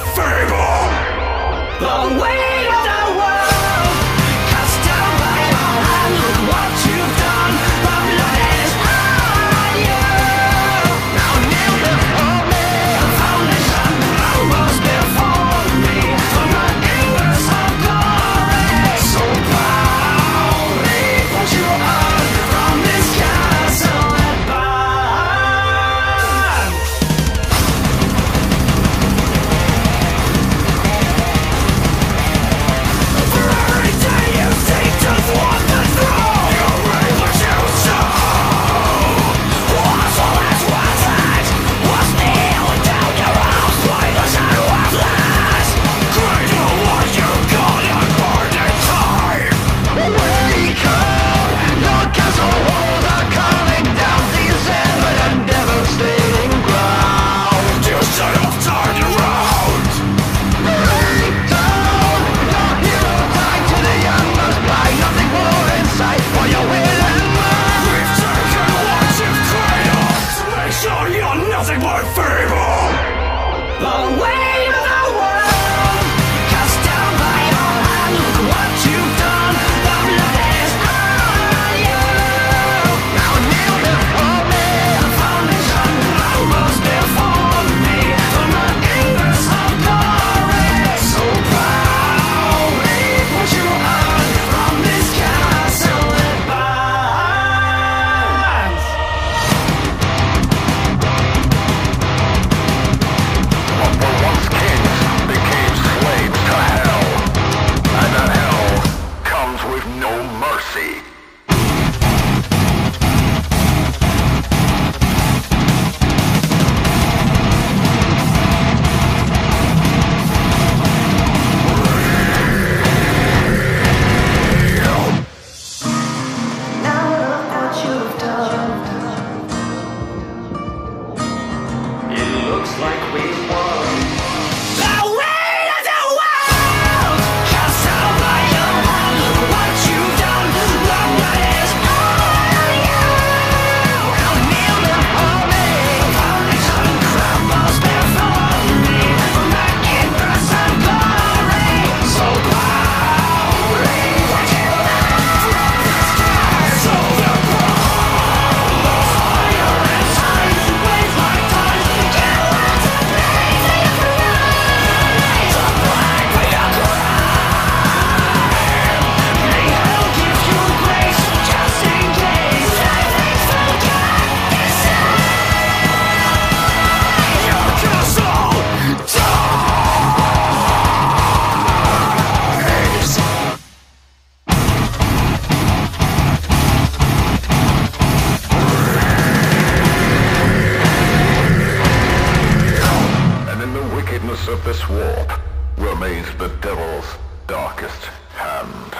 fable. The weight of the world cast down by your hand. Look what you've done. The blood is on you. Now kneel before me. The foundation rose before me. From the embers of glory, so proudly put you on from this castle that burns. For every day you seek to thwart the throne, you reap what you sow. What's all that's worth it? What's kneeled down your house, pointless and worthless? Cradle what you got and burn in time. We come, your castle walls are calling down these evident devastating ground. You should have turned around. Break down, your hero died to the young must buy nothing more in sight for your will and mind. We've taken what you've cradled, so make sure you're nothing but fable. The weight of the world cast down by your hand. Look what you've done. The blood is on you. Now kneel before me. The foundation rose before me. From the embers of glory, so proudly put you on from this castle that burns. What were once kings became slaves to hell, and that hell comes with no mercy. Now look what you've done. It looks like we've won. The weight of the world cast down by your hand. Look what you've done. The blood is on you. Now kneel before me. The foundation crumbles before me. From the embers of glory, so proudly put you on from this castle that burns. Fire inside, blaze like time. Get what to pay for your crime. To blind for your crime. May hell give you grace, just in case everything's forgot this time. Your castle dies. And in the wickedness of this warp remains the devil's darkest hand.